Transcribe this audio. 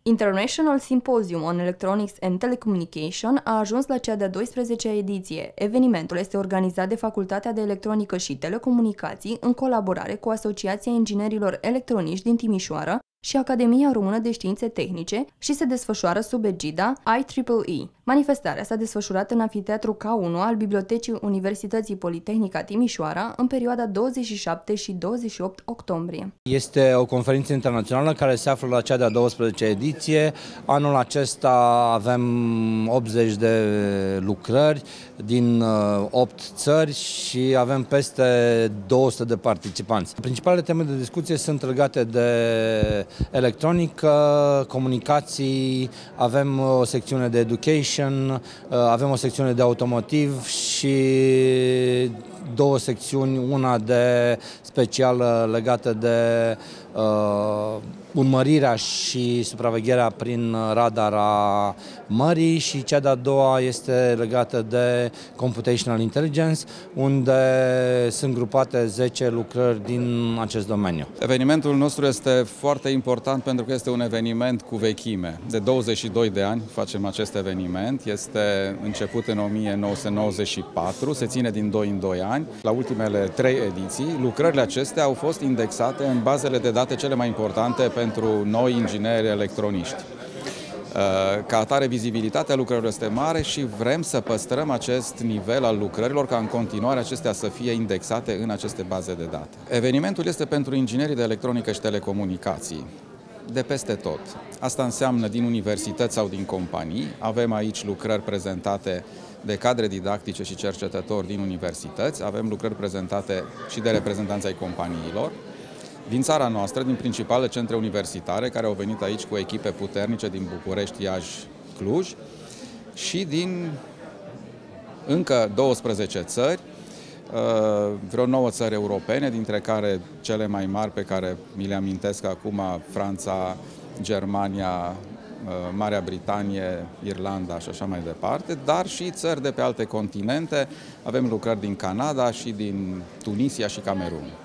International Symposium on Electronics and Telecommunication a ajuns la cea de-a 12-a ediție. Evenimentul este organizat de Facultatea de Electronică și Telecomunicații în colaborare cu Asociația Inginerilor Electronici din Timișoara și Academia Română de Științe Tehnice și se desfășoară sub egida IEEE. Manifestarea s-a desfășurat în Amfiteatru K1 al Bibliotecii Universității Politehnica Timișoara în perioada 27 și 28 octombrie. Este o conferință internațională care se află la cea de-a 12-a ediție. Anul acesta avem 80 de lucrări din 8 țări și avem peste 200 de participanți. Principalele teme de discuție sunt legate de electronică, comunicații, avem o secțiune de education, avem o secțiune de automotiv și două secțiuni, una de specială legată de urmărirea și supravegherea prin radar a mării și cea de-a doua este legată de computational intelligence, unde sunt grupate 10 lucrări din acest domeniu. Evenimentul nostru este foarte important pentru că este un eveniment cu vechime. De 22 de ani facem acest eveniment, este început în 1994, se ține din 2 în 2 ani. La ultimele 3 ediții, lucrările acestea au fost indexate în bazele de date cele mai importante pentru noi ingineri electroniști. Ca atare, vizibilitatea lucrărilor este mare și vrem să păstrăm acest nivel al lucrărilor ca în continuare acestea să fie indexate în aceste baze de date. Evenimentul este pentru inginerii de electronică și telecomunicații de peste tot. Asta înseamnă din universități sau din companii. Avem aici lucrări prezentate de cadre didactice și cercetători din universități, avem lucrări prezentate și de reprezentanți ai companiilor din țara noastră, din principale centre universitare, care au venit aici cu echipe puternice din București, Iași, Cluj și din încă 12 țări, vreo 9 țări europene, dintre care cele mai mari pe care mi le amintesc acum, Franța, Germania, Marea Britanie, Irlanda și așa mai departe, dar și țări de pe alte continente. Avem lucrări din Canada și din Tunisia și Camerun.